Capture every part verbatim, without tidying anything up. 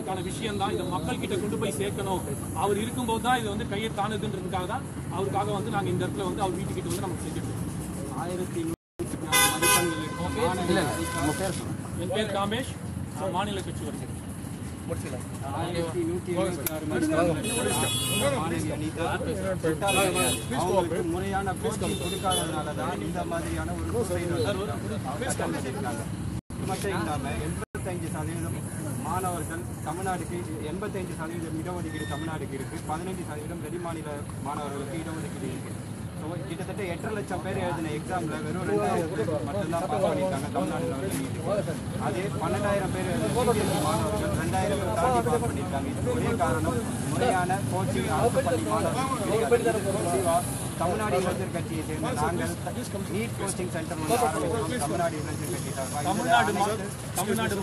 செய்யறதுக்கான விஷயம் தான். இதை மக்கள் கிட்ட கொண்டு போய் சேர்க்கணும். அவர் இருக்கும்போது தான் இது வந்து கையை தானுதுன்றதுக்காக தான் அவருக்காக வந்து நாங்கள் இந்த இடத்துல வந்து அவர் வீட்டுக்கிட்ட வந்து நமக்கு செஞ்சுருக்கோம். ஆயிரத்தி மதிப்பெண்கள் இருக்கும். என் பேர் காமேஷ், மாநில கட்சி வருகிறேன். ஆயிரத்தி நூற்றி எழுபத்தி ஆறு அவங்களுக்கு முறையான கோச்சிங் கொடுக்காததுனால தான் இந்த மாதிரியான ஒரு மட்டும் இல்லாமல் எண்பத்தஞ்சு சதவீதம் மாணவர்கள் தமிழ்நாடுக்கு எண்பத்தஞ்சு சதவீதம் இடஒதுக்கீடு தமிழ்நாடுக்கு இருக்குது. பதினஞ்சு சதவீதம் வெளி மாநில மாணவர்களுக்கு இடஒதுக்கீடு இருக்குது. ஸோ கிட்டத்தட்ட எட்டரை லட்சம் பேர் எழுதின எக்ஸாமில் வெறும் ரெண்டாயிரம் பேர் மட்டும்தான் பாஸ் பண்ணியிருக்காங்க தமிழ்நாடு லெவலில். அதே பன்னெண்டாயிரம் பேர் எழுதின மாணவர்கள் ரெண்டாயிரம் பேர் தாண்டி பாஸ் பண்ணியிருக்காங்க. இது ஒரே காரணம் முறையான கோச்சிங் அரசு பள்ளி மாணவர்கள். தமிழ்நாடு இளைஞர் கட்சியை சேர்ந்த நாங்கள் நீட் கோச்சிங் சென்டர் ஒன்று ஆரம்பித்தோம். தமிழ்நாடு இளைஞர் கட்சி தமிழ்நாடு தமிழ்நாடு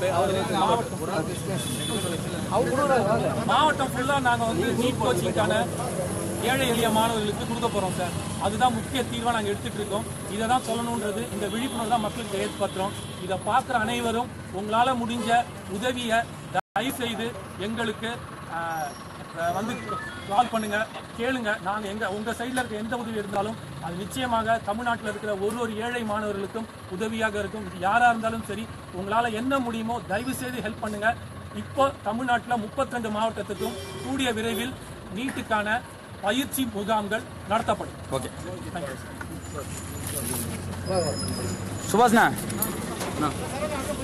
மாவட்டம் ஃபுல்லாக நாங்கள் வந்து நீட் கோச்சிங்கான ஏழை எளிய மாணவர்களுக்கு கொடுக்க போகிறோம் சார். அதுதான் முக்கிய தீர்வாக நாங்கள் எடுத்துகிட்டு இருக்கோம். இதை தான் சொல்லணுன்றது இந்த விழிப்புணர்வு தான் மக்களுக்கு ஏற்படுத்துகிறோம். இதை பார்க்குற அனைவரும் உங்களால் முடிஞ்ச உதவியை தயவு செய்து எங்களுக்கு வந்து கால் பண்ணுங்க, கேளுங்க. நாங்கள் எங்கள் உங்கள் சைடில் இருக்க எந்த உதவி இருந்தாலும் அது நிச்சயமாக தமிழ்நாட்டில் இருக்கிற ஒரு ஒரு ஏழை மாணவர்களுக்கும் உதவியாக இருக்கும். யாராக இருந்தாலும் சரி, உங்களால் என்ன முடியுமோ தயவு செய்து ஹெல்ப் பண்ணுங்க. இப்போ தமிழ்நாட்டில் முப்பத்தி ரெண்டு மாவட்டத்துக்கும் கூடிய விரைவில் நீட்டுக்கான பயிற்சி முகாம்கள் நடத்தப்படும். ஓகே, சுபாஷ்ண்ணா.